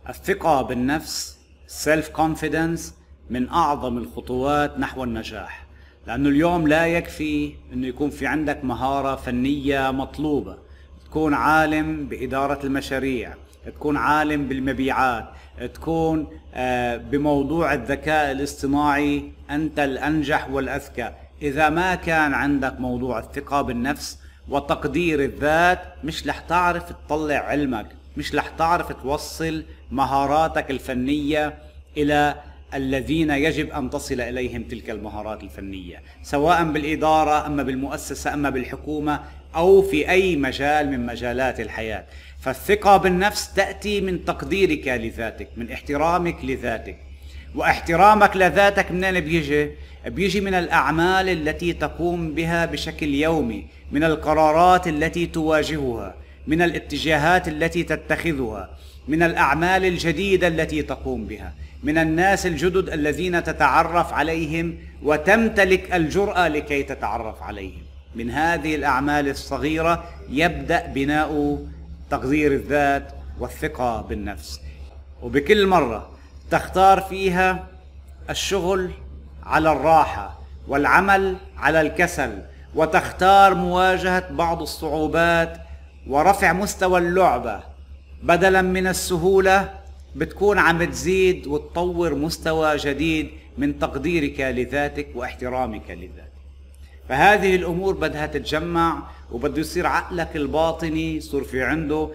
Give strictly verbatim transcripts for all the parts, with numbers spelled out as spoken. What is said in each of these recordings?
الثقة بالنفس self confidence من أعظم الخطوات نحو النجاح، لأنه اليوم لا يكفي أنه يكون في عندك مهارة فنية مطلوبة، تكون عالم بإدارة المشاريع، تكون عالم بالمبيعات، تكون بموضوع الذكاء الاصطناعي أنت الأنجح والأذكى. إذا ما كان عندك موضوع الثقة بالنفس وتقدير الذات، مش رح تعرف تطلع علمك، مش رح تعرف توصل مهاراتك الفنية إلى الذين يجب أن تصل إليهم تلك المهارات الفنية، سواء بالإدارة أما بالمؤسسة أما بالحكومة أو في أي مجال من مجالات الحياة. فالثقة بالنفس تأتي من تقديرك لذاتك، من احترامك لذاتك. واحترامك لذاتك منين بيجي؟ بيجي من الأعمال التي تقوم بها بشكل يومي، من القرارات التي تواجهها، من الاتجاهات التي تتخذها، من الأعمال الجديدة التي تقوم بها، من الناس الجدد الذين تتعرف عليهم وتمتلك الجرأة لكي تتعرف عليهم. من هذه الأعمال الصغيرة يبدأ بناء تقدير الذات والثقة بالنفس. وبكل مرة تختار فيها الشغل على الراحة والعمل على الكسل، وتختار مواجهة بعض الصعوبات ورفع مستوى اللعبة بدلا من السهولة، بتكون عم تزيد وتطور مستوى جديد من تقديرك لذاتك واحترامك لذاتك. فهذه الأمور بدها تتجمع، وبده يصير عقلك الباطني يصير في عنده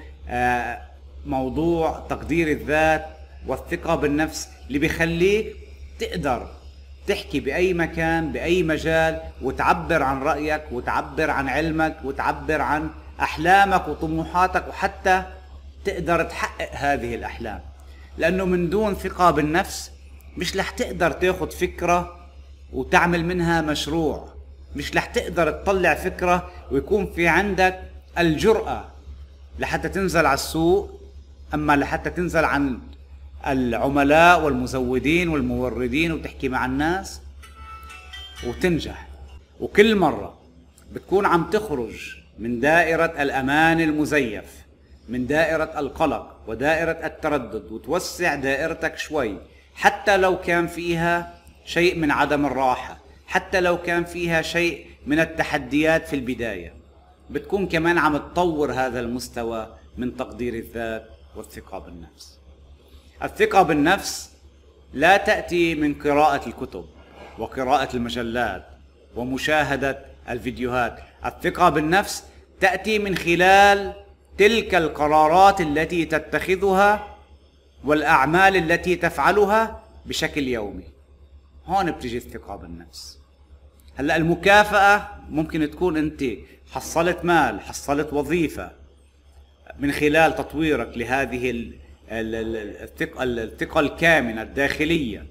موضوع تقدير الذات والثقة بالنفس، اللي بيخليك تقدر تحكي بأي مكان بأي مجال وتعبر عن رأيك وتعبر عن علمك وتعبر عن أحلامك وطموحاتك، وحتى تقدر تحقق هذه الأحلام. لأنه من دون ثقة بالنفس مش رح تقدر تاخد فكرة وتعمل منها مشروع، مش رح تقدر تطلع فكرة ويكون في عندك الجرأة لحتى تنزل على السوق، أما لحتى تنزل عن العملاء والمزودين والموردين وتحكي مع الناس وتنجح. وكل مرة بتكون عم تخرج من دائرة الأمان المزيف، من دائرة القلق ودائرة التردد، وتوسع دائرتك شوي، حتى لو كان فيها شيء من عدم الراحة، حتى لو كان فيها شيء من التحديات في البداية، بتكون كمان عم تطور هذا المستوى من تقدير الذات والثقة بالنفس. الثقة بالنفس لا تأتي من قراءة الكتب وقراءة المجلات ومشاهدة الفيديوهات. الثقة بالنفس تأتي من خلال تلك القرارات التي تتخذها والأعمال التي تفعلها بشكل يومي. هون بتجي الثقة بالنفس. هلأ المكافأة ممكن تكون أنت حصلت مال، حصلت وظيفة من خلال تطويرك لهذه الثقة الثقة الكامنة الداخلية،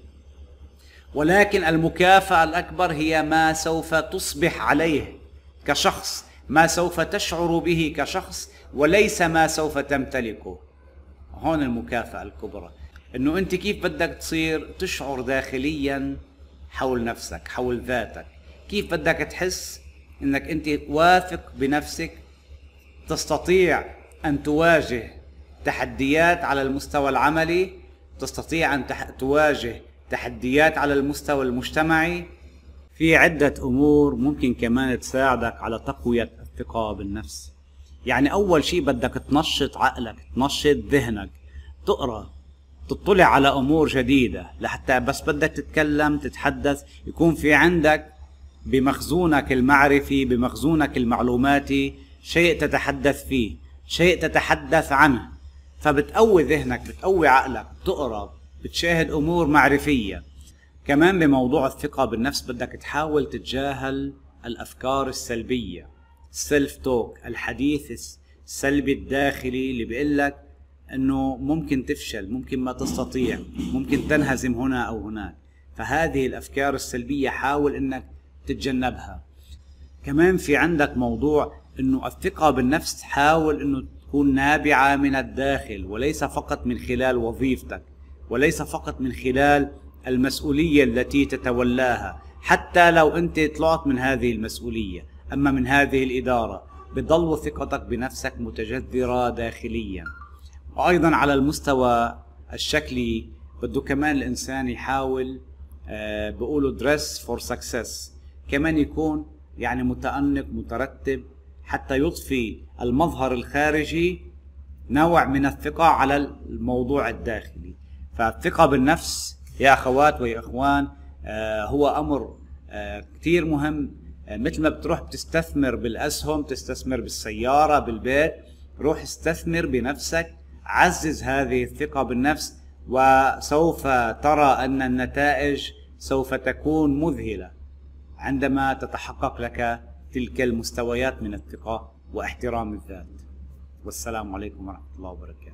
ولكن المكافأة الأكبر هي ما سوف تصبح عليه كشخص، ما سوف تشعر به كشخص، وليس ما سوف تمتلكه. هون المكافأة الكبرى، إنه أنت كيف بدك تصير تشعر داخليا حول نفسك، حول ذاتك، كيف بدك تحس إنك أنت واثق بنفسك، تستطيع أن تواجه تحديات على المستوى العملي، تستطيع أن تواجه تحديات على المستوى المجتمعي. في عدة أمور ممكن كمان تساعدك على تقوية الثقة بالنفس. يعني أول شيء بدك تنشط عقلك، تنشط ذهنك، تقرأ، تطلع على أمور جديدة، لحتى بس بدك تتكلم تتحدث يكون في عندك بمخزونك المعرفي، بمخزونك المعلوماتي شيء تتحدث فيه، شيء تتحدث عنه. فبتقوي ذهنك، بتقوي عقلك، بتقرأ، بتشاهد أمور معرفية. كمان بموضوع الثقة بالنفس بدك تحاول تتجاهل الأفكار السلبية، السلف توك، الحديث السلبي الداخلي اللي بيقلك أنه ممكن تفشل، ممكن ما تستطيع، ممكن تنهزم هنا أو هناك. فهذه الأفكار السلبية حاول أنك تتجنبها. كمان في عندك موضوع أنه الثقة بالنفس حاول أنه تكون نابعة من الداخل، وليس فقط من خلال وظيفتك، وليس فقط من خلال المسؤولية التي تتولاها. حتى لو أنت طلعت من هذه المسؤولية أما من هذه الإدارة، بتضل ثقتك بنفسك متجذرة داخليا. وأيضا على المستوى الشكلي بده كمان الإنسان يحاول آه بقولوا dress for success، كمان يكون يعني متأنق مترتب حتى يضفي المظهر الخارجي نوع من الثقة على الموضوع الداخلي. فالثقة بالنفس يا أخوات ويا إخوان آه هو أمر آه كتير مهم. آه مثل ما بتروح بتستثمر بالأسهم، تستثمر بالسيارة، بالبيت، روح استثمر بنفسك، عزز هذه الثقة بالنفس، وسوف ترى أن النتائج سوف تكون مذهلة عندما تتحقق لك تلك المستويات من الثقة واحترام الذات. والسلام عليكم ورحمة الله وبركاته.